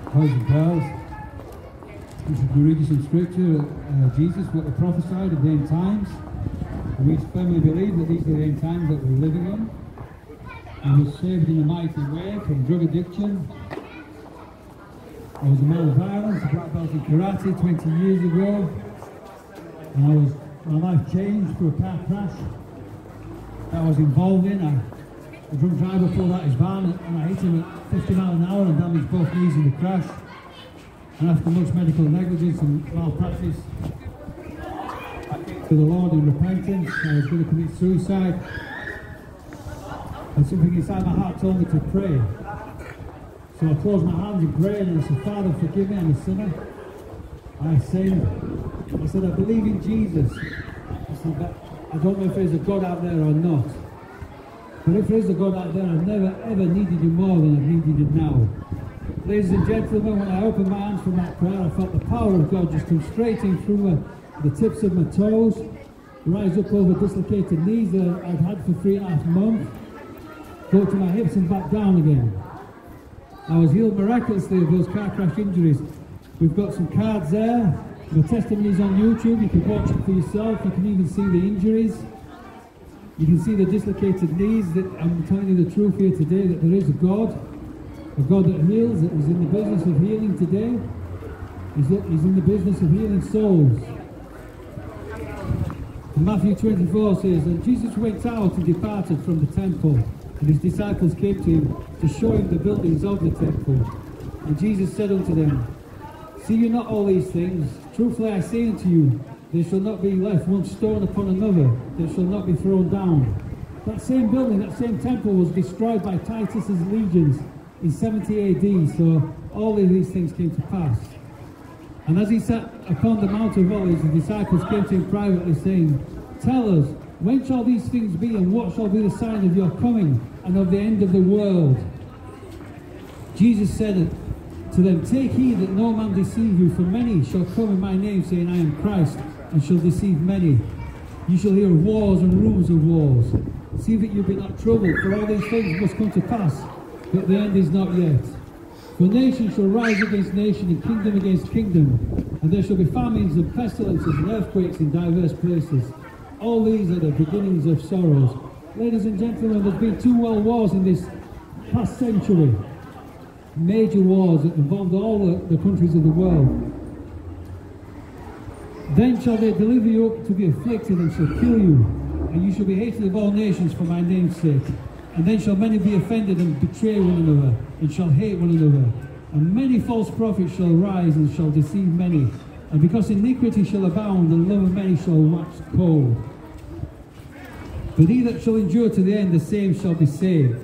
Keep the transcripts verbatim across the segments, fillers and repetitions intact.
Boys and girls, this is the reading some scripture. Uh, Jesus what he prophesied of the end times. We firmly believe that these are the end times that we're living in. He was saved in a mighty way from drug addiction. I was a man of violence, a black belt in karate twenty years ago, and I was my life changed through a car crash that I was involved in. I, a drunk driver pulled out his van and I hit him at fifty miles an hour and damaged both knees in the crash. And after much medical negligence and malpractice, I came to the Lord in repentance. I was going to commit suicide. And something inside my heart told me to pray. So I closed my hands and prayed and I said, Father, forgive me, I'm a sinner. I sinned. I said, I believe in Jesus. I said, but I don't know if there's a God out there or not. But if there is a God out there, I've never ever needed you more than I've needed you now. Ladies and gentlemen, when I opened my hands from that prayer, I felt the power of God just come straight in through my, the tips of my toes, rise up over dislocated knees that I'd had for three and a half months, go to my hips and back down again. I was healed miraculously of those car crash injuries. We've got some cards there, the testimonies on YouTube, you can watch it for yourself, you can even see the injuries. You can see the dislocated knees. That I'm telling you the truth here today, that there is a God, a God that heals, that is in the business of healing today. He's in the business of healing souls. And Matthew twenty-four says, and Jesus went out and departed from the temple, and his disciples came to him to show him the buildings of the temple. And Jesus said unto them, see you not all these things? Truthfully I say unto you, there shall not be left one stone upon another, that shall not be thrown down. That same building, that same temple was destroyed by Titus's legions in seventy A D, so all of these things came to pass. And as he sat upon the Mount of Olives, the disciples came to him privately, saying, tell us, when shall these things be, and what shall be the sign of your coming, and of the end of the world? Jesus said to them, take heed that no man deceive you, for many shall come in my name, saying, I am Christ, and shall deceive many. You shall hear of wars and rumours of wars. See that you be not troubled, for all these things must come to pass, but the end is not yet. For nation shall rise against nation, and kingdom against kingdom, and there shall be famines and pestilences and earthquakes in diverse places. All these are the beginnings of sorrows. Ladies and gentlemen, there's been two world wars in this past century. Major wars that involved all the, the countries of the world. Then shall they deliver you up to be afflicted, and shall kill you, and you shall be hated of all nations for my name's sake. And then shall many be offended and betray one another, and shall hate one another. And many false prophets shall rise and shall deceive many. And because iniquity shall abound, the love of many shall wax cold. But he that shall endure to the end, the same shall be saved.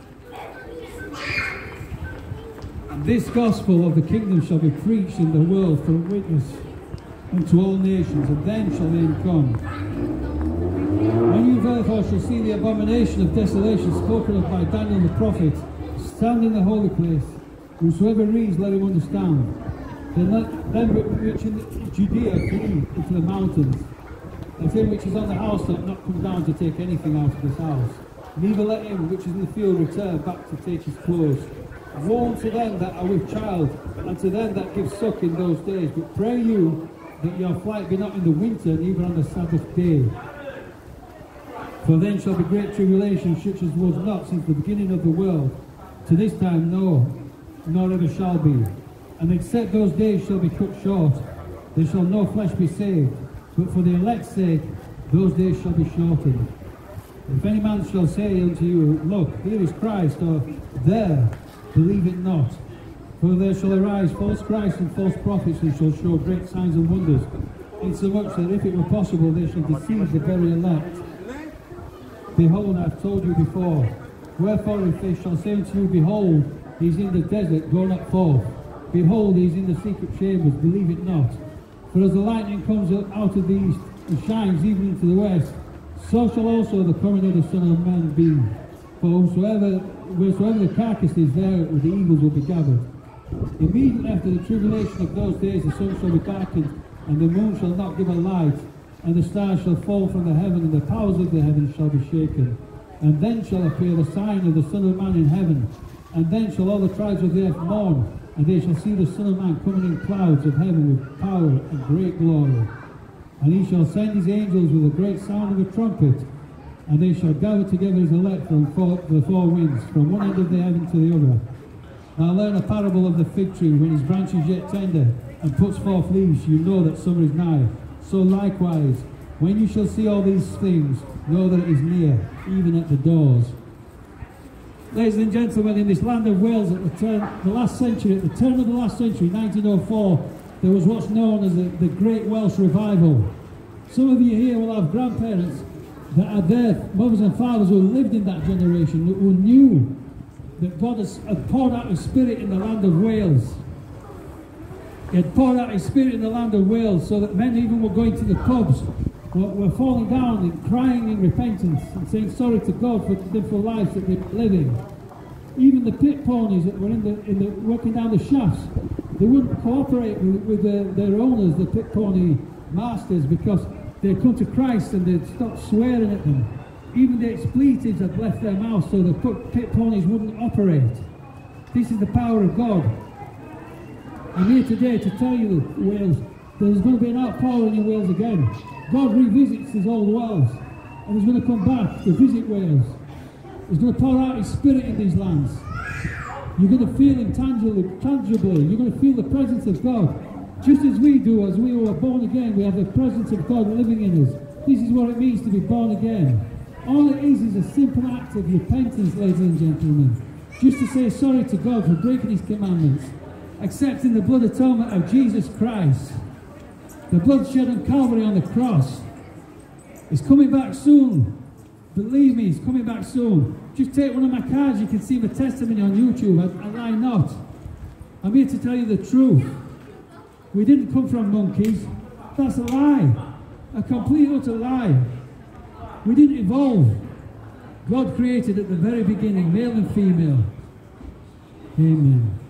And this gospel of the kingdom shall be preached in the world for a witness unto all nations, and then shall the end come. When you therefore shall see the abomination of desolation spoken of by Daniel the prophet, stand in the holy place, whosoever reads, let him understand. Then let them which in Judea flee into the mountains, and him which is on the house let not come down to take anything out of his house. Neither let him which is in the field return back to take his clothes. Woe unto them that are with child, and to them that give suck in those days. But pray you that your flight be not in the winter, neither on the Sabbath day. For then shall be great tribulation, such as was not since the beginning of the world, to this time, no, nor ever shall be. And except those days shall be cut short, there shall no flesh be saved. But for the elect's sake, those days shall be shortened. If any man shall say unto you, look, here is Christ, or there, believe it not. For there shall arise false Christs and false prophets, and shall show great signs and wonders, insomuch that if it were possible, they shall deceive the very elect. Behold, I have told you before. Wherefore, if they shall say unto you, behold, he is in the desert, go not forth. Behold, he is in the secret chambers, believe it not. For as the lightning comes out of the east, and shines even into the west, so shall also the coming of the Son of Man be. For whosoever, wheresoever the carcass is, there the eagles will be gathered. Immediately after the tribulation of those days, the sun shall be darkened, and the moon shall not give a light, and the stars shall fall from the heaven, and the powers of the heavens shall be shaken. And then shall appear the sign of the Son of Man in heaven, and then shall all the tribes of the earth mourn, And they shall see the Son of Man coming in clouds of heaven with power and great glory. And he shall send his angels with a great sound of a trumpet, and they shall gather together his elect from four, the four winds, from one end of the heaven to the other. Now learn a parable of the fig tree. When his branch is yet tender, and puts forth leaves, you know that summer is nigh. So likewise, when you shall see all these things, know that it is near, even at the doors. Ladies and gentlemen, in this land of Wales, at the, turn, the last century, at the turn of the last century, nineteen oh four, there was what's known as the, the Great Welsh Revival. Some of you here will have grandparents that are their mothers and fathers who lived in that generation, who knew that God has, had poured out his Spirit in the land of Wales. He had poured out his Spirit in the land of Wales, so that men even were going to the pubs, were, were falling down and crying in repentance and saying sorry to God for the sinful lives that they were living. Even the pit ponies that were in the, in the working down the shafts, they wouldn't cooperate with, with their, their owners, the pit pony masters, because they'd come to Christ and they'd stopped swearing at them. Even the expletives had left their mouths, so the pit ponies wouldn't operate. This is the power of God. I'm here today to tell you that Wales, there's going to be an outpouring in Wales again. God revisits his old wells, and he's going to come back to visit Wales. He's going to pour out his Spirit in these lands. You're going to feel him tangibly, tangibly. You're going to feel the presence of God. Just as we do, as we were born again, we have the presence of God living in us. This is what it means to be born again. All it is is a simple act of repentance, ladies and gentlemen. Just to say sorry to God for breaking his commandments, accepting the blood atonement of Jesus Christ. The blood shed on Calvary on the cross. He's coming back soon. Believe me, he's coming back soon. Just take one of my cards, you can see my testimony on YouTube. I, I lie not. I'm here to tell you the truth. We didn't come from monkeys. That's a lie. A complete utter lie. We didn't evolve. God created at the very beginning, male and female. Amen.